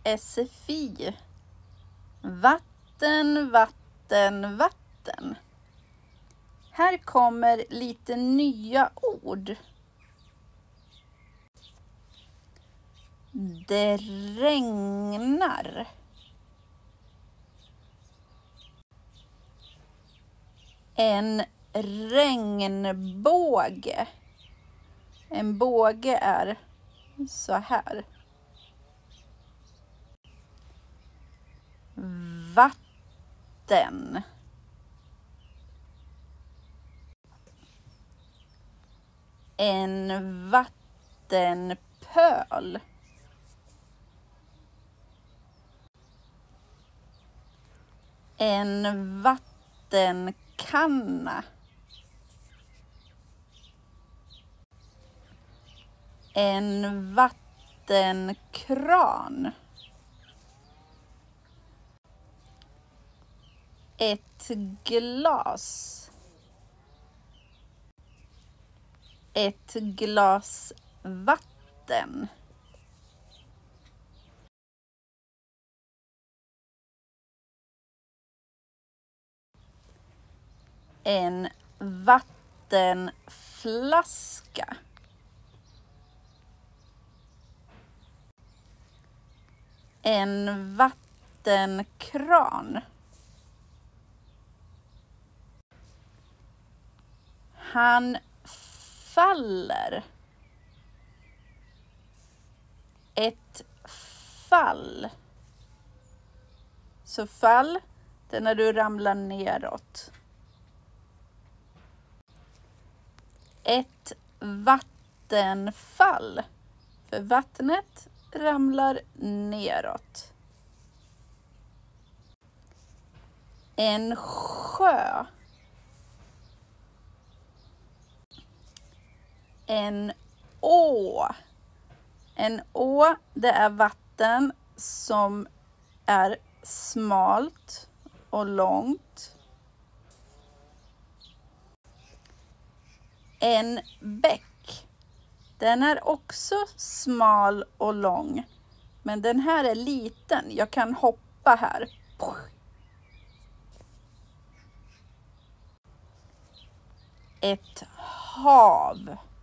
SFI. Vatten, vatten, vatten. Här kommer lite nya ord. Det regnar. En regnbåge. En båge är så här. Vatten. En vattenpöl. En vattenkanna. En vattenkran. Ett glas. Ett glas vatten. En vattenflaska. En vattenkran. Han faller. Ett fall. Så fall, det är när du ramlar neråt. Ett vattenfall. För vattnet ramlar neråt. En sjö. En å. En å, det är vatten som är smalt och långt. En bäck. Den är också smal och lång. Men den här är liten. Jag kan hoppa här. Ett hav.